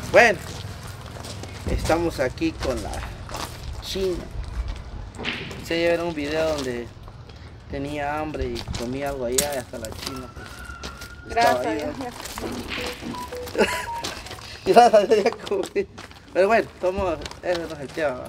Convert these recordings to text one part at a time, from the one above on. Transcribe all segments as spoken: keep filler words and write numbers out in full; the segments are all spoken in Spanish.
Bueno, estamos aquí con la China. Se llevaron un video donde tenía hambre y comía algo allá y hasta la China. Pues, gracias a Dios. Gracias a Dios ya comí. Pero bueno, tomo, ese no es el tema.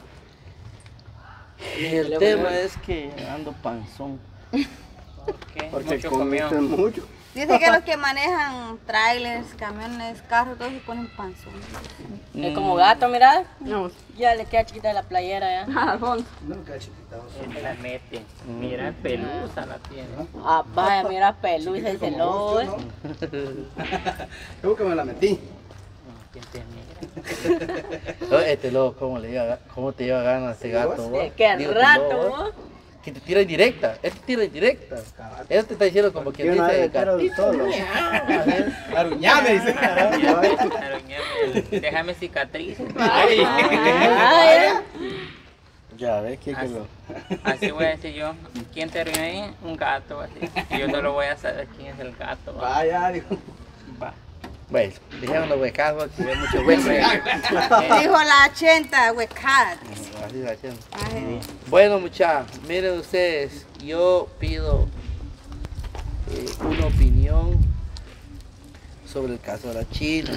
El tema es que ando panzón. ¿Por qué? Porque Mucho comiste comió. mucho. Dice que los que manejan trailers, camiones, carros, todos se ponen panzón. Es como gato, mira. No, Ya le queda chiquita la playera ya. al fondo. Nunca he chiquitado. Se la mete. Mira, pelusa la tiene. Ah, vaya, mira, pelusa y celoso. Yo que me la metí. ¿Quién te mira? Este loco, ¿cómo, le iba, ¿cómo te lleva ganas ese gato? vos? Eh, Qué Digo, rato, no, vos. ¿no? Que te tira indirecta, este tira indirecta. Él te está diciendo como quien Yo una dice vez quiero gatito. solo. Aruñame, dice. Aruñame, déjame cicatrices. Ay, ay, Ya ves que que Así, lo. así voy a decir yo. ¿Quién te arruinó ahí? Un gato, así. Y yo no lo voy a saber quién es el gato. Va. Vaya, dijo. Va. Bueno, dijeron los huecazos que ve mucho hueco. Dijo la ochenta, huecada. Así la hacen. Ay, Bueno, muchachos, miren ustedes, yo pido eh, una opinión sobre el caso de la China.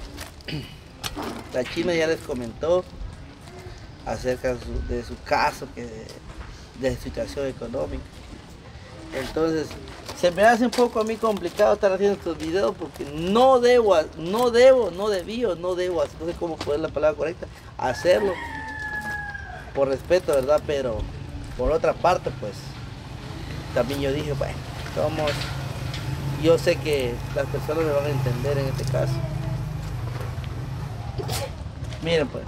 La China ya les comentó acerca de su, de su caso, que de, de su situación económica. Entonces, se me hace un poco a mí complicado estar haciendo estos videos porque no debo, no debo, no debío, no debo, no sé cómo poner la palabra correcta, hacerlo. Por respeto, ¿verdad? Pero por otra parte, pues, también yo dije, bueno, somos, yo sé que las personas me van a entender en este caso. Miren, pues,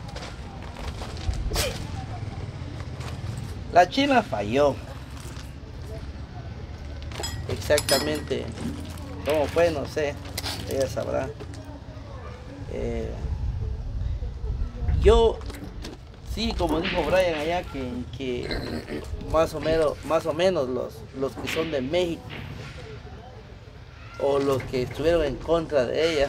la China falló. Exactamente cómo fue, no sé, ella sabrá. Eh, yo sí, como dijo Brian allá, que, que más o menos, más o menos los, los que son de México o los que estuvieron en contra de ella,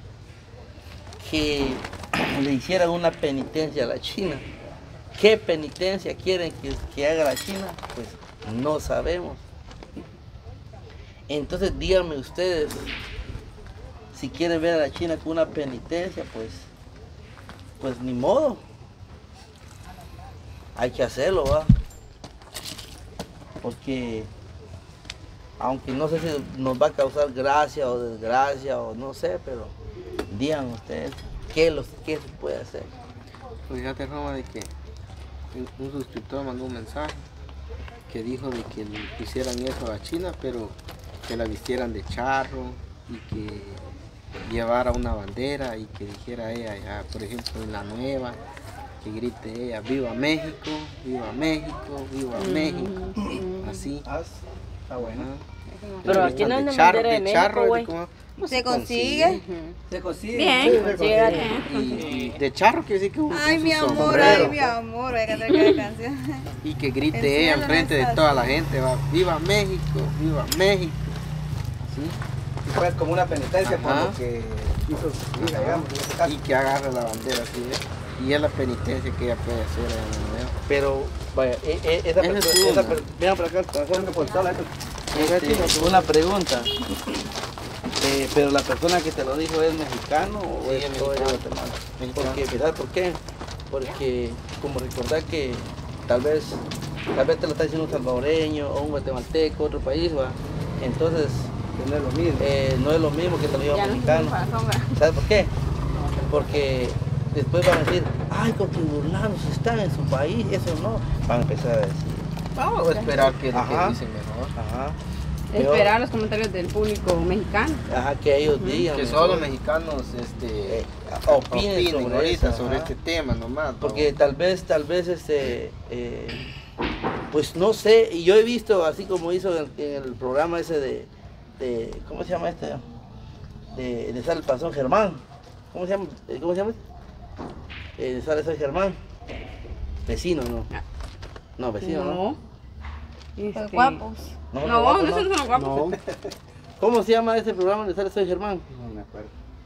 que le hicieran una penitencia a la China. ¿Qué penitencia quieren que, que haga la China? Pues no sabemos. Entonces díganme ustedes, si quieren ver a la China con una penitencia, pues, pues ni modo. Hay que hacerlo, ¿va? Porque aunque no sé si nos va a causar gracia o desgracia o no sé, pero digan ustedes qué, los, qué se puede hacer. Pues fíjate, Roma, de que un suscriptor mandó un mensaje que dijo de que le pusieran eso a China, pero que la vistieran de charro y que llevara una bandera y que dijera ella, ya, por ejemplo, en la nueva, que grite ella, viva México, viva México, viva México, así. Está bueno. Pero aquí no de es charro, bandera de de México, charro, güey. ¿cómo? No ¿Se consigue? Se consigue. Bien. Sí, se consigue. Y, y de charro quiere decir que un, Ay, un mi amor, sombrero. ay, mi amor, voy a cantar cada canción. Y que grite Encima ella de enfrente de esas- toda la gente, va, viva México, viva México. Así. Y fue como una penitencia por Ajá. lo que hizo su hija, digamos, en este caso. Y que agarre la bandera así, ¿eh? Y es la penitencia que ella puede hacer en el nuevo. Pero, vaya, eh, eh, esa Ese persona, es esa uno. per- vean por acá, Creo que por toda la- este, una pregunta. Eh, pero la persona que te lo dijo es mexicano o Sí, es, es o es de mexicano. Guatemala. Mexicano. Porque, ¿sabes por qué? Porque como recordar que tal vez, tal vez te lo está diciendo un salvadoreño o un guatemalteco, otro país, ¿va? Entonces que no es lo mismo. eh, no es lo mismo que te lo diga Ya un no mexicano. para sombra. ¿Sabes por qué? Porque después van a decir, ay, con que burlanos están en su país, eso no. Van a empezar a decir, Vamos a esperar que, que Ajá. dicen mejor. ajá. Yo- Esperar los comentarios del público mexicano. Ajá, que ellos digan. Que solo los mexicanos este, eh, opinen, opinen sobre ahorita eso, sobre ajá. este tema nomás. Porque tal vez, tal vez, este, eh, pues no sé, y yo he visto, así como hizo en, en el programa ese de, de, ¿cómo se llama este? De, de Sal el Panzón Germán. ¿Cómo se llama? Eh, ¿Cómo se llama? Eh, de Sal el Germán. Vecino, ¿no? No, vecino, ¿no? No. Los Este, guapos. No, No, no, guapo, no, esos no. son los guapos. No, ¿Cómo se llama ese programa de Sal el Germán? no me acuerdo.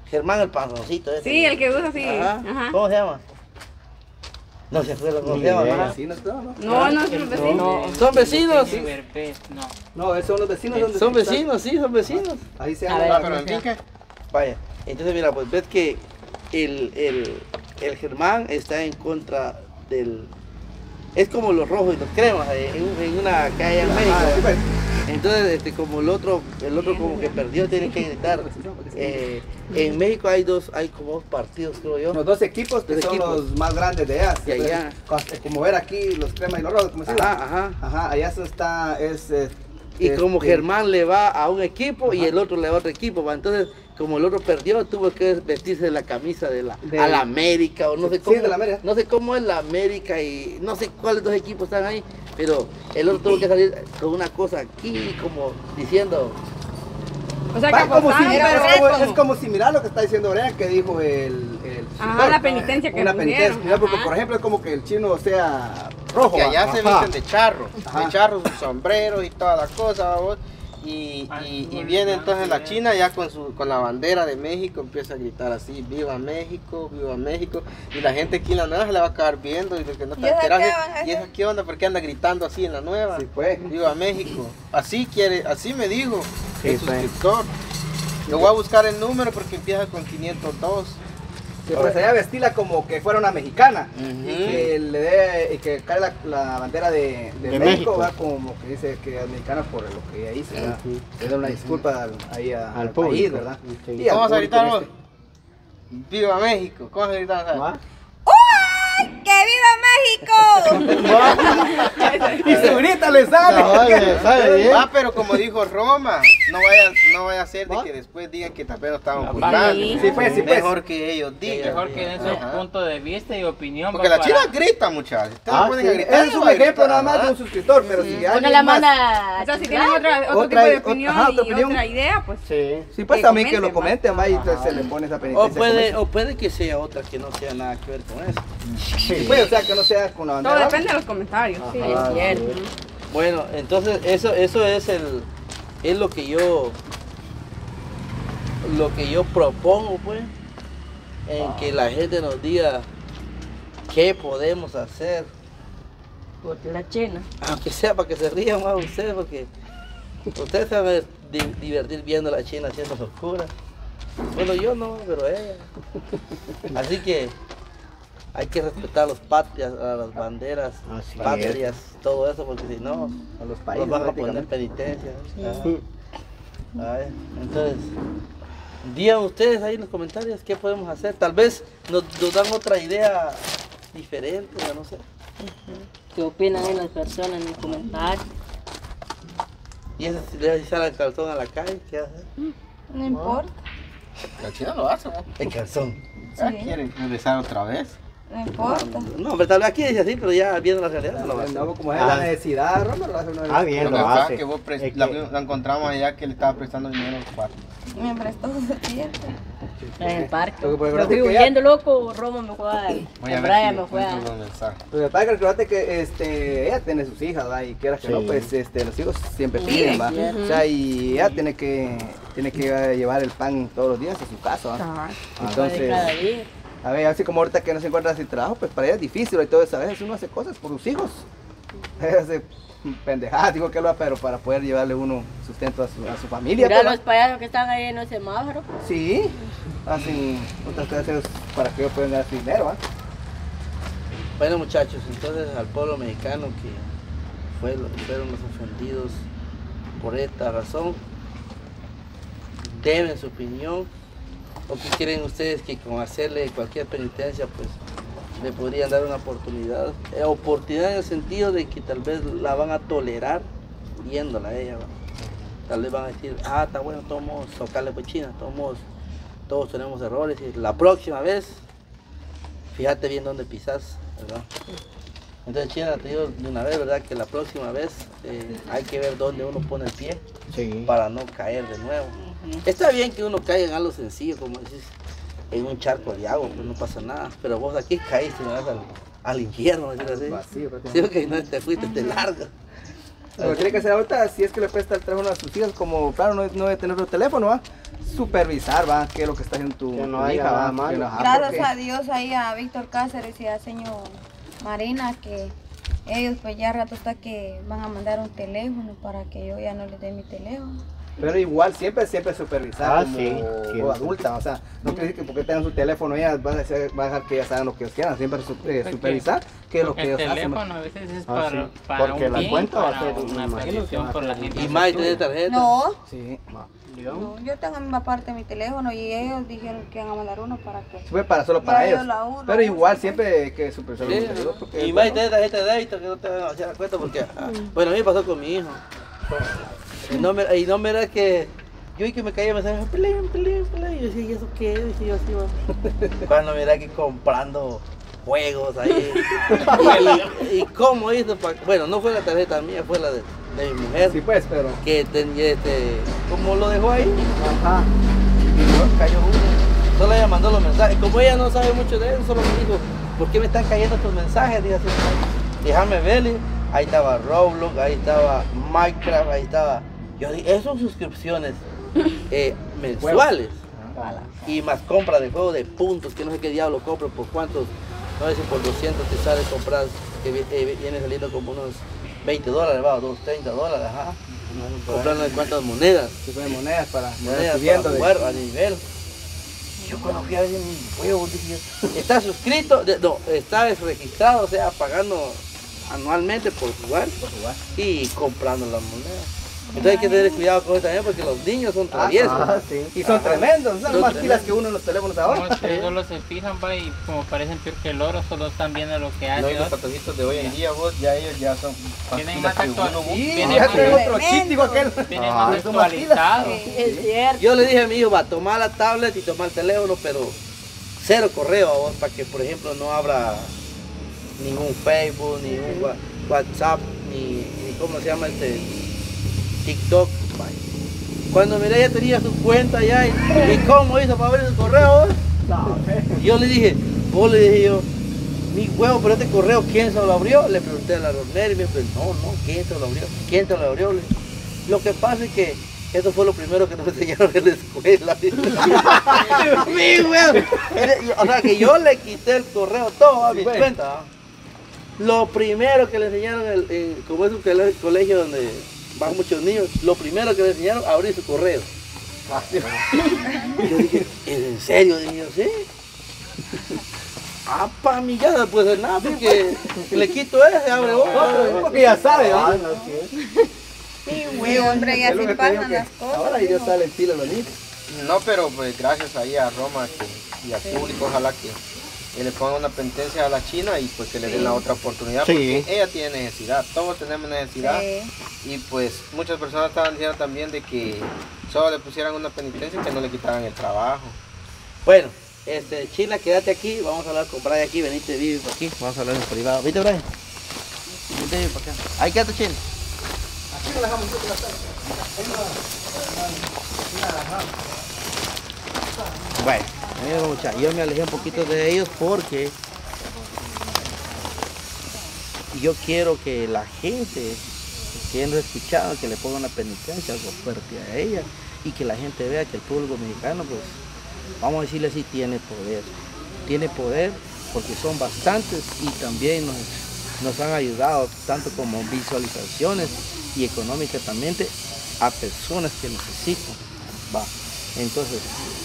Germán el panzoncito ese. Sí, el que usa así. Ajá. Ajá. ¿Cómo se llama? No se acuerda cómo Ni se llama. idea. ¿no? Vecinos, creo, ¿no? No, no es un vecino. No, son vecinos. Sí, Verbes, no. No, esos son los vecinos. donde Son están. vecinos, sí, son vecinos. Ahí se A llama. ver, Pero en fin, ¿qué? Vaya, entonces mira, pues ves que el, el, el Germán está en contra del... Es como los rojos y los cremas eh, en, en una calle en México. Ah, sí, pues. Entonces, este, como el otro, el otro como que perdió, tiene que gritar. Eh, en México hay dos, hay como dos partidos, creo yo. Los dos equipos que Dos son equipos. los más grandes de allá. De allá. Entonces, Como ver aquí los cremas y los rojos, como se llama. Ajá, ajá. Ajá, allá eso está, es... eh, Y es- como eh, Germán le va a un equipo y Ajá. el otro le va a otro equipo, ¿va? Entonces como el otro perdió, tuvo que vestirse de la camisa de la, De- a la América o no sé Sí, cómo, de la América. no sé cómo es la América y no sé cuáles dos equipos están ahí, pero el otro tuvo que salir con una cosa aquí como diciendo, O sea, que Va como apostaron, similar, pero es, como, como- es como similar lo que está diciendo Brian, que dijo el, el Ajá, suscriptor. la penitencia que Una pusieron. penitencia, mira, porque Ajá. por ejemplo es como que el chino sea rojo. Porque allá va. se Ajá. visten de charro, Ajá. de charro, sus sombreros y toda la cosa, vos. Y, y, y viene entonces la China ya con su con la bandera de México, empieza a gritar así, viva México, viva México, y la gente aquí en la nueva se la va a acabar viendo y de que no ¿Y está esa qué enterado, van a y esa hacer? qué onda, porque anda gritando así en la nueva, Sí, pues. viva México, así quiere, así me dijo Sí, el pues. suscriptor. Yo voy a buscar el número porque empieza con quinientos dos. Que pues allá vestirla como que fuera una mexicana. Ujú. Y que le dé, y que cae la, la bandera de, de, De México, México. va como que dice que es mexicana por lo que ella hizo, ¿verdad? Le da una disculpa al, ahí a- Al al, público. país, ¿verdad? Sí. Y al ¿Cómo vas a público gritar en vos? este- Viva México, ¿cómo vas a gritar? ¿Sabes? ¡Que viva México! Y su grita le sale. Ah, pero como dijo Roma, no vaya, no vaya a ser de que después digan que tal vez no estaban burlando. Sí. Sí, pues, sí, pues. Mejor que ellos digan. Mejor que den su Ajá. punto de vista y opinión. Porque pues, la para- china grita, muchachos. Ustedes Ah, no pueden sí. gritar. Ese es un va a ejemplo gritar, nada más de ¿verdad? un suscriptor, pero si Uno alguien la más- manda O sea, si a tienen otra, otro Otra- tipo de otra- opinión ajá, otra y opinión. otra idea, pues. Sí. Sí, pues que también que comenten, lo va. comenten, va, y entonces se le pone esa o penitencia. puede, como o puede que sea otra que no sea nada que ver con eso. esa. Sí, pues, o sea, que no sea con la Todo bandera. depende de los comentarios. Sí, es cierto. Bueno, entonces eso, eso es el, es lo que yo, lo que yo propongo, pues, en que la gente nos diga qué podemos hacer, Por la China. aunque sea para que se rían más ustedes, porque ustedes se van a di- divertir viendo a la China haciendo locura. Bueno, yo no, pero ella. Así que hay que respetar a los patrias, a las banderas, Así es. patrias, todo eso, porque si no, A los países. nos van a poner prácticamente. penitencia. Ah. Ay, entonces, digan ustedes ahí en los comentarios qué podemos hacer. Tal vez nos, nos dan otra idea diferente, ya no sé. ¿Qué opinan ahí las personas en los comentarios? Y ese si le sale el calzón a la calle, ¿qué hacer? No importa, La china lo hace, ¿no? El calzón. Ah, Sí. ¿quieren regresar otra vez? no importa. No, pero tal vez aquí dice así, pero ya viendo la realidad no lo va a hacer. No, como es la necesidad, Roma lo hace una vez. Ah, bien, Lo lo que pasa hace. es que vos pres- Es la, que- la encontramos allá que le estaba prestando dinero a los cuatro. Me prestó su tiempo. En el parque. Lo que puede Pero ver es fui que ya- huyendo, loco. Roma me fue a... Voy a el ver Brian si me fue a... encuentro los mensajes. Lo que pasa es que recuérdate que este, ella tiene sus hijas, ¿va? Y quieras que Sí. no, pues este, los hijos siempre Sí, piden, ¿va? cierto. O sea, y ella tiene que, tiene que llevar el pan todos los días a su casa, ¿va? Cabal. de Entonces, cada día. a ver, así como ahorita que no se encuentra sin trabajo, pues para ella es difícil y todo eso. A veces uno hace cosas por sus hijos. Ella hace pendejadas, digo que lo hace, pero para poder llevarle uno sustento a su, a su familia. Mira pues, los payasos que están ahí en el semáforo. ¿va? Sí, hacen otras cosas para que ellos puedan ganar su dinero, ¿va? Bueno muchachos, entonces al pueblo mexicano que fue, fueron los ofendidos por esta razón, deben su opinión, o que creen ustedes que con hacerle cualquier penitencia pues le podrían dar una oportunidad, Eh, oportunidad en el sentido de que tal vez la van a tolerar viéndola a ella, ¿va? Tal vez van a decir, ah, está bueno, todos socarle pues China, todos, todos tenemos errores y la próxima vez fíjate bien dónde pisas, ¿verdad? Entonces China, te digo de una vez, ¿verdad? Que la próxima vez eh, hay que ver dónde uno pone el pie Sí. para no caer de nuevo. Está bien que uno caiga en algo sencillo, como decís, en un charco de agua, pues no pasa nada, pero vos aquí caíste, me vas al, al infierno, decir así. Vacío, Sí, que no te fuiste de largo. Lo que tiene que hacer ahorita, si es que le presta el teléfono a sus hijos, como claro, no, no debe tener otro teléfono, ¿va? Supervisar, ¿va? ¿Qué es lo que está haciendo tu, Que no tu haya hija, nada ¿va? malo. Que no- ajá, Gracias porque- a Dios ahí a Víctor Cáceres y a señor Marina que ellos pues ya rato está que van a mandar un teléfono para que yo ya no les dé mi teléfono. Pero igual, siempre, siempre supervisar Ah, como, sí, como adulta, o sea, no quiere decir que porque tengan su teléfono ellas van a, hacer- van a dejar que ellas hagan lo que ellos quieran, siempre su- eh, supervisar qué es lo que Porque el ellos hacen. teléfono a veces es Ah, para, sí. para Porque un la bien, cuenta va a para ser, una me imagino que perdición va a por la ser- gente. Y más, ¿tiene tarjeta? No, Sí. no, yo tengo en mi parte mi teléfono y ellos dijeron que iban a mandar uno para que... Fue para solo para Ya ellos. ellos la usan, Pero la igual usan. siempre hay que supervisar Sí, los pedidos, porque y es más, bueno. tiene tarjeta de débito que no te van a hacer la cuenta porque, ah, bueno, a mí me pasó con mi hijo. Y no me, y no me era que yo y que me caía mensaje, pelín, pelín, pelín. Y yo decía, ¿y eso qué? Dije yo así, va. Cuando mira que comprando juegos ahí. y, y cómo hizo, pa- bueno, no fue la tarjeta mía, fue la de, de mi mujer. Sí, pues, pero. Que tenía este, como lo dejó ahí, Ajá. y no, cayó uno. Solo ella mandó los mensajes. Como ella no sabe mucho de eso, solo me dijo, ¿por qué me están cayendo estos mensajes? Dije así, déjame verle. Ahí estaba Roblox, ahí estaba Minecraft, ahí estaba. Yo dije, esas son suscripciones eh, mensuales. Y más compra de juegos de puntos, que no sé qué diablo compro, por cuántos, no sé si por doscientos te sale comprar, que vi- eh, viene saliendo como unos veinte dólares, va, o unos treinta dólares, ajá. Comprando de cuántas monedas. Se ponen monedas para Monedas subiendo para de- jugar a nivel. Yo cuando fui a ver mi juego, dije, está suscrito, de- no, está registrado, o sea, pagando anualmente por jugar por jugar. y comprando las monedas. Entonces hay que tener cuidado con eso también porque los niños son traviesos. Ah, sí. Y son tremendos, son Son más pilas tremendos. que uno en los teléfonos No, ahora. ustedes solo se fijan, va, y como parecen peor que el oro, solo están viendo lo que No, hace y los otro. patojitos de hoy en día, vos, ya ellos ya son Tienen pilas más que uno actual- busca. Sí, Viene ya más traen otro tremendo. chip, digo aquel. Vienen Ah, más son más pilas. actualizados. Es cierto. Yo le dije a mi hijo, va, tomar la tablet y tomar el teléfono, pero cero correo a vos, para que por ejemplo no abra ningún Facebook, ni un wa- WhatsApp, ni, ni cómo se llama este TikTok. Vaya. Cuando miré ya tenía su cuenta ya y, y cómo hizo para abrir su correo. Y yo le dije, vos le dije yo, mi huevo, pero este correo, ¿quién se lo abrió? Le pregunté a la Rosemary y me dijo, no, no, ¿quién se lo abrió? ¿Quién se lo abrió? Le dije, lo que pasa es que eso fue lo primero que nos enseñaron en la escuela. Mi huevo. O sea que yo le quité el correo todo a mi Bueno. cuenta. ¿va? Lo primero que le enseñaron, el- en- como es un cole- colegio donde van muchos niños, lo primero que le enseñaron a abrir su correo. Y yo dije, ¿en serio? Dije yo, sí. Ah, pa' mí ya no puede ser nada, porque si le quito ese, abre otro. Porque ya sabe, ¿va? Ah, no, sí. Sí, hombre, y Es lo así que te digo pasan que las cosas. ahora ya hijo. sale el estilo los niños. No, pero pues gracias ahí a Roma que- y al público, ojalá que, que le pongan una penitencia a la China y pues que le den la otra oportunidad, Sí. porque ella tiene necesidad, todos tenemos necesidad. Sí. Y pues muchas personas estaban diciendo también de que solo le pusieran una penitencia y que no le quitaran el trabajo. Bueno, este, China, quédate aquí, vamos a hablar con Brian aquí, venite, vive por aquí, vamos a hablar en privado. ¿Viste, Brian? Vente, vive por acá. Ahí quédate, China. Bueno, mira, muchachos, yo me alejé un poquito de ellos porque yo quiero que la gente que no escuchado que le ponga una penitencia, algo fuerte a ella y que la gente vea que el público mexicano, pues, vamos a decirle así, tiene poder. Tiene poder porque son bastantes y también nos, nos han ayudado tanto como visualizaciones y económicamente a personas que necesitan. Va. Entonces,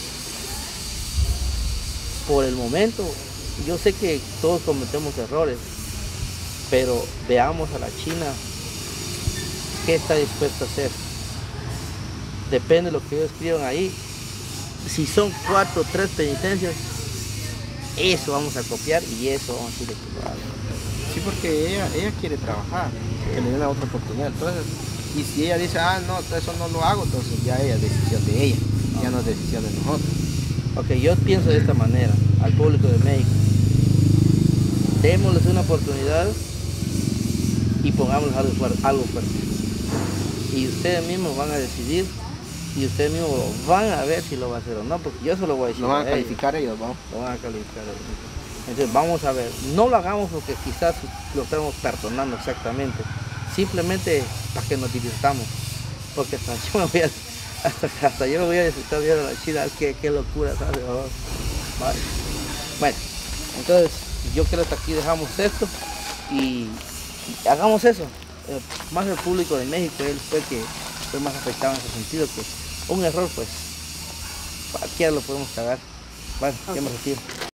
por el momento, yo sé que todos cometemos errores, pero veamos a la China qué está dispuesta a hacer. Depende de lo que ellos escriban ahí. Si son cuatro o tres penitencias, eso vamos a copiar y eso vamos a decirle que lo hagan. Sí, porque ella, ella quiere trabajar, que le den la otra oportunidad. Entonces, y si ella dice, ah, no, eso no lo hago, entonces ya es decisión de ella, ya no es decisión de nosotros. Ok, yo pienso de esta manera, al público de México. Démosles una oportunidad y pongámosles algo fuerte, algo fuerte. Y ustedes mismos van a decidir y ustedes mismos van a ver si lo va a hacer o no, porque yo se lo voy a decir. Lo van a ellos. calificar ellos, vamos. Lo van a calificar ellos. Entonces vamos a ver, no lo hagamos porque quizás lo estamos perdonando exactamente, simplemente para que nos divirtamos, porque hasta yo me voy a, hasta, hasta yo me voy a disfrutar viendo a la China, qué, qué locura, ¿sabes? Oh, vale. Bueno, entonces yo creo que aquí dejamos esto y hagamos eso. Eh, más el público de México, él fue que fue más afectado en ese sentido, que un error pues cualquiera lo podemos cagar. Bueno, ya me retiro.